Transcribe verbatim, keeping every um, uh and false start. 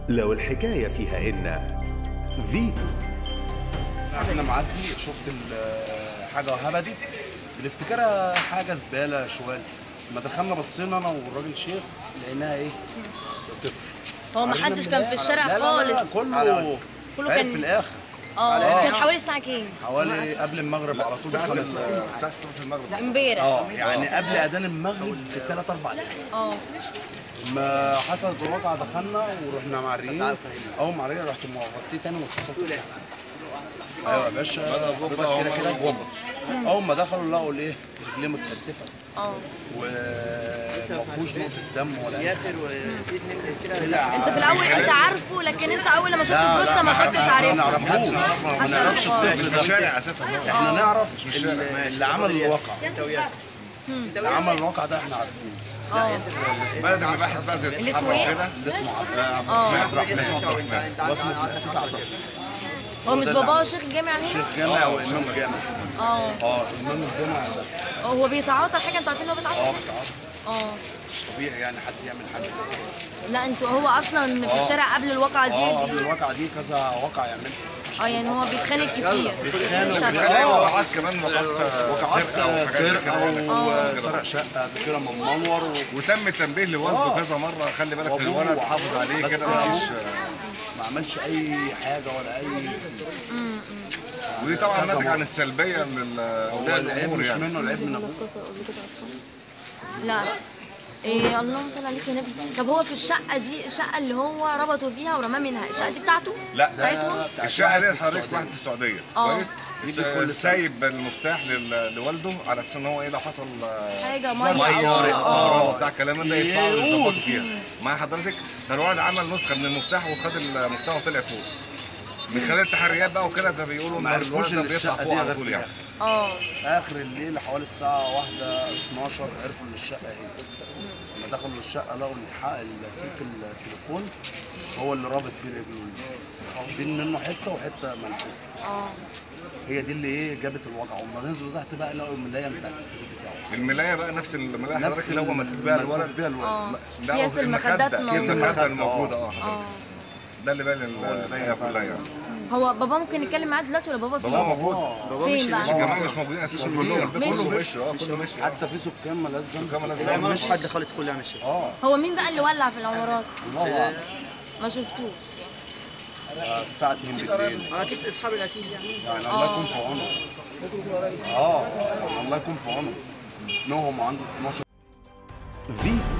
لو الحكاية فيها إن فيتو. احنا معدي شفت الحاجة هبدت بنفتكرها حاجة زبالة شوية. لما دخلنا بصينا انا والراجل شيخ لقيناها ايه؟ طفل. هو ما حدش كان في الشارع لا لا خالص؟ لا لا كله كله عرف كان في الاخر. اه كان حوالي الساعة كام؟ حوالي قبل المغرب على طول. الساعة ستة في المغرب امبارح. اه يعني قبل اذان المغرب بثلاث اربع دقايق. اه ما حصلت الواقعة دخلنا ورحنا معريين. اول ما عرينا رحت مغطيه تاني واتصلت. ايوه يا باشا حضرتك كده كده جوه. اول ما دخلوا لقوا الايه؟ رجليه متكتفه. اه وما فيهوش نقطه دم ولا ياسر وفي اثنين كده. انت في الاول انت عارفه، لكن انت اول لما شفت الجثه ما كنتش عارفه. ما نعرفوش ما نعرفش الطفل في الشارع اساسا. احنا نعرف اللي عمل الواقع. اللي عمل الواقع ده احنا عارفينه. اه بلد المباحث بقى اللي اسمه ايه؟ اللي اسمه عبد الرحمن. اسمه عبد الرحمن. هو اسمه في الاساس عبد الرحمن. هو مش باباه شيخ الجامع هنا؟ شيخ جامع او امام جامع. اه اه امام الجامع ده. هو بيتعاطى حاجه؟ انتوا عارفين ان هو بيتعاطى؟ اه بتعاطى. اه مش طبيعي يعني حد يعمل حاجه زي كده. لا انتوا هو اصلا في الشارع قبل الواقعه دي؟ اه قبل الواقعه دي كذا واقعه يعملها. اه يعني هو بيتخانق كتير. بيتخانق وبيتخانق وقعات كمان وقعات وقعات سرقه وحاجات وسرق شقه قبل كده من منور. وتم التنبيه لوالده كذا مره، خلي بالك من الولد، حافظ عليه كده. مفيش ما عملش اي حاجه ولا اي. ودي طبعا ناتج عن السلبيه لاولياء الامور. مش يعني منه العيب من ابوه. لا إيه اللهم صل عليك يا نبي. طب هو في الشقه دي، الشقه اللي هو ربطوا فيها ورماه منها، الشقه دي بتاعته؟ لا بتاعتهم؟ الشقه دي حضرتك واحد في السعوديه. اه. كويس. سايب المفتاح لوالده على اساس ان هو ايه لو حصل حاجه ميه ميه اه بتاع الكلام ده يدفعوا يظبطوا فيها مع حضرتك. فالولد عمل نسخه من المفتاح وخد المفتاح وطلع فوق. من خلال التحريات بقى وكده فبيقولوا ان معرفوش ان بيطلع الشقه فوق دي على غير طول في يعني. الاخر. اه اخر الليل حوالي الساعه واحدة اتناشر عرفوا ان الشقه اهي. لما دخلوا الشقه لقوا الحق سلك التليفون هو اللي رابط بيه رجله، واخدين منه حته وحته ملفوفه. اه هي دي اللي ايه جابت الوجع. وما نزلوا تحت بقى لقوا الملايه بتاعت السرير بتاعه. الملايه بقى نفس الملايه نفس اللي هو ملفوف بيها الولد. فيها الولد. كيس المخدات كيس المخده الموجوده. اه اه ده اللي باين الحقيقه كلها يعني. هو بابا ممكن نتكلم معاه دلوقتي ولا بابا فين؟ بابا موجود. فين بقى؟ الجماعه مش موجودين اساسا كلهم. البيت كله مشي. اه كله مشي. حتى في سكان مالهاش ذنب. سكان مالهاش لا ذنب. مش حد خالص، كلها مشيت. اه هو مين بقى اللي ولع في العمارات؟ الله اعلم. ما شفتوش يعني. الساعه اتنين بالليل. اكيد اصحاب القتيل يعني. يعني الله يكون في عونه. اه الله يكون في عونه. ابنهم عنده اتناشر. فيتو.